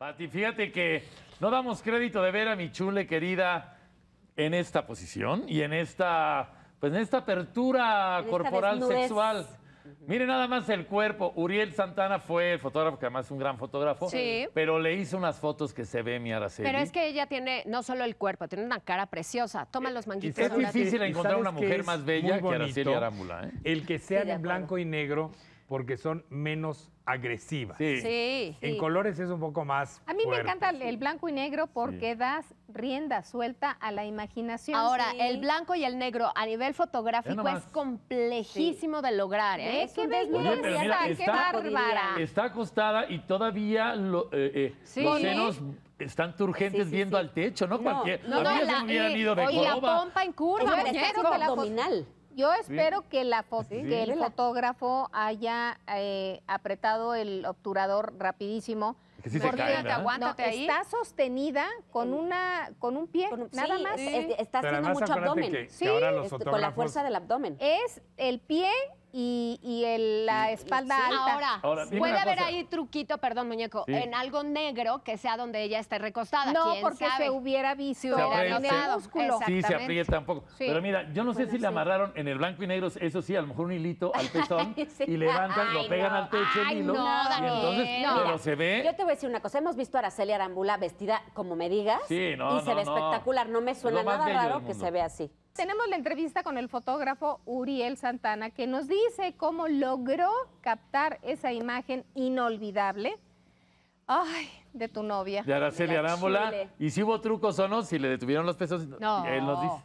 Pati, fíjate que no damos crédito de ver a mi chule querida en esta posición y en esta, pues en esta apertura corporal sexual. Mire nada más el cuerpo. Uriel Santana fue el fotógrafo, que además es un gran fotógrafo, sí, pero le hizo unas fotos que se ve mi Araceli. Pero es que ella tiene no solo el cuerpo, tiene una cara preciosa. Toma los manguitos. Es difícil encontrar una mujer más bella que Araceli Arámbula, ¿eh? El que sean en blanco y negro, porque son menos agresivas. Sí. En colores es un poco más A mí fuerte. me encanta el blanco y negro porque das rienda suelta a la imaginación. Ahora, el blanco y el negro a nivel fotográfico es complejísimo de lograr, ¿eh? ¡Qué belleza! ¡Qué bárbara! Está acostada y todavía los senos están turgentes viendo al techo, ¿no? No, se hubieran ido de y la joroba. pompa en curva, muñeco. abdominal. Yo espero que el fotógrafo haya apretado el obturador rapidísimo. Que sí se cae, ¿verdad? Aguántate ahí. Está sostenida con un pie, nada más. Está haciendo mucho abdomen. Que ahora los fotógrafos... Con la fuerza del abdomen. Es el pie y la espalda alta. Ahora, dime puede una haber cosa. ahí truquito, perdón, muñeco, en algo negro que sea donde ella esté recostada. No, ¿Quién porque sabe? se hubiera visto Se en el aprieta. músculo. Sí, se aprieta un poco. Sí. Pero mira, yo no sé si le amarraron en el blanco y negro, eso sí, a lo mejor un hilito al pezón y levantan, lo pegan al techo el hilo. no, y Daniel. entonces, pero se ve. Yo te voy a decir una cosa. Hemos visto a Araceli Arámbula vestida como me digas. Sí, no, y se ve espectacular. No me suena Lo más nada bello del raro que mundo. se vea así. Tenemos la entrevista con el fotógrafo Uriel Santana, que nos dice cómo logró captar esa imagen inolvidable, de tu novia. De Araceli Arámbula. Y si hubo trucos o no, si le detuvieron los pesos, No. él nos dice.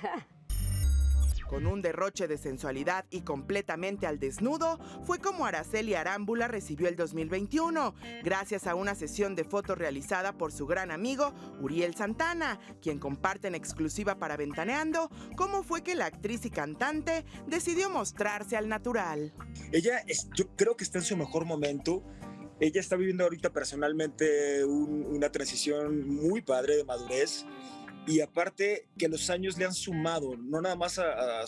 Con un derroche de sensualidad y completamente al desnudo, fue como Araceli Arámbula recibió el 2021, gracias a una sesión de fotos realizada por su gran amigo Uriel Santana, quien comparte en exclusiva para Ventaneando cómo fue que la actriz y cantante decidió mostrarse al natural. Yo creo que está en su mejor momento. Ella está viviendo ahorita personalmente una transición muy padre de madurez. Y aparte que los años le han sumado, no nada más a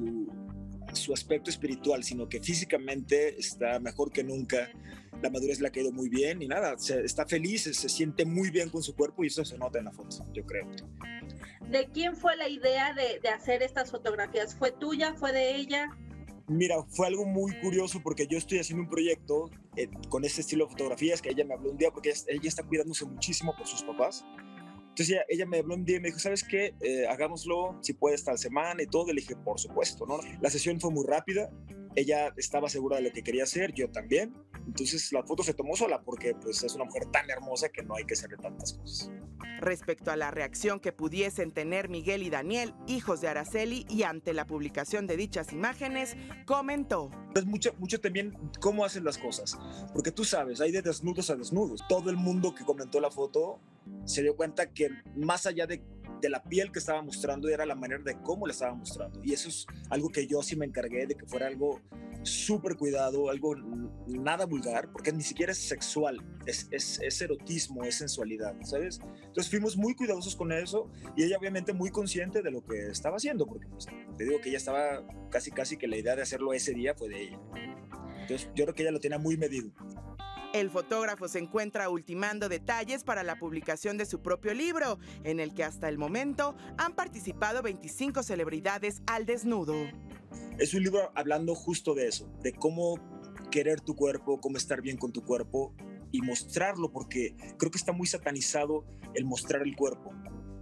su aspecto espiritual, sino que físicamente está mejor que nunca. La madurez le ha caído muy bien y nada, está feliz, se siente muy bien con su cuerpo y eso se nota en la foto, yo creo. ¿De quién fue la idea de hacer estas fotografías? ¿Fue tuya? ¿Fue de ella? Mira, fue algo muy curioso porque yo estoy haciendo un proyecto con este estilo de fotografías que ella me habló un día porque ella está cuidándose muchísimo por sus papás. Entonces ella me habló un día y me dijo, ¿sabes qué? Hagámoslo, si puedes, tal semana y todo. Y le dije, por supuesto, ¿no? La sesión fue muy rápida. Ella estaba segura de lo que quería hacer, yo también. Entonces la foto se tomó sola porque pues, es una mujer tan hermosa que no hay que hacerle tantas cosas. Respecto a la reacción que pudiesen tener Miguel y Daniel, hijos de Araceli, y ante la publicación de dichas imágenes, comentó. Es mucho también cómo hacen las cosas, porque tú sabes, hay de desnudos a desnudos. Todo el mundo que comentó la foto se dio cuenta que más allá de la piel que estaba mostrando era la manera de cómo la estaba mostrando, y eso es algo que yo sí me encargué de que fuera algo súper cuidado, algo nada vulgar, porque ni siquiera es sexual, es erotismo, es sensualidad, ¿sabes? Entonces fuimos muy cuidadosos con eso y ella obviamente muy consciente de lo que estaba haciendo, porque pues, te digo que ella estaba casi que la idea de hacerlo ese día fue de ella. Entonces yo creo que ella lo tenía muy medido. El fotógrafo se encuentra ultimando detalles para la publicación de su propio libro, en el que hasta el momento han participado 25 celebridades al desnudo. Es un libro hablando justo de eso, de cómo querer tu cuerpo, cómo estar bien con tu cuerpo y mostrarlo, porque creo que está muy satanizado el mostrar el cuerpo.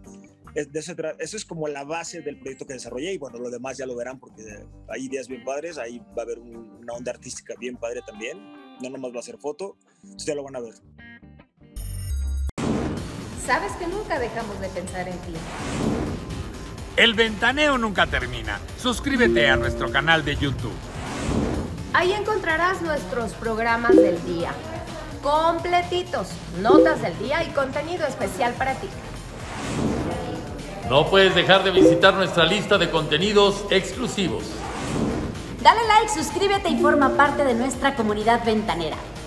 Eso es como la base del proyecto que desarrollé y bueno, lo demás ya lo verán porque hay ideas bien padres, ahí va a haber una onda artística bien padre también, no nomás va a ser foto, ustedes lo van a ver. Sabes que nunca dejamos de pensar en ti. El ventaneo nunca termina. Suscríbete a nuestro canal de YouTube. Ahí encontrarás nuestros programas del día, completitos, notas del día y contenido especial para ti. No puedes dejar de visitar nuestra lista de contenidos exclusivos. Dale like, suscríbete y forma parte de nuestra comunidad ventanera.